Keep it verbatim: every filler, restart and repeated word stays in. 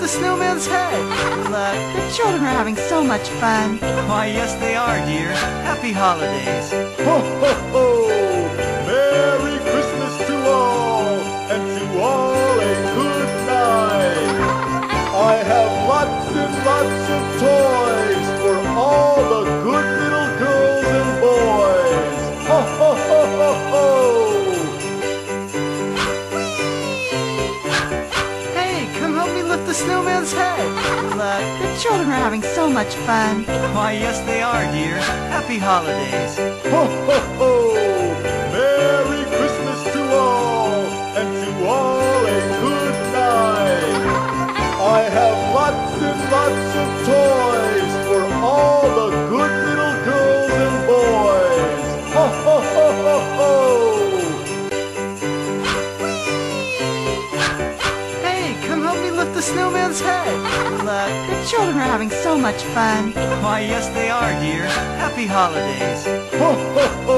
snowman's head. Look, the children are having so much fun. Why, yes they are, dear. Happy holidays. Ho, ho, ho! Merry Christmas to all, and to all a good night. I have lots and lots of toys for all the good little girls and boys. Ho, ho, ho, ho, ho! Hey, come help me lift the snowman's head. Look, the children are having so much fun. Why, yes they are, dear. Happy holidays. Ho, ho, ho! Merry Christmas to all, and to all a good night. I have lots and lots of toys for all the good little girls and boys. Ho, ho, ho, ho, ho! Hey, come help me lift the snowman's head. Look, the children are having so much fun. Why, yes they are, dear. Happy holidays. Ho, ho, ho!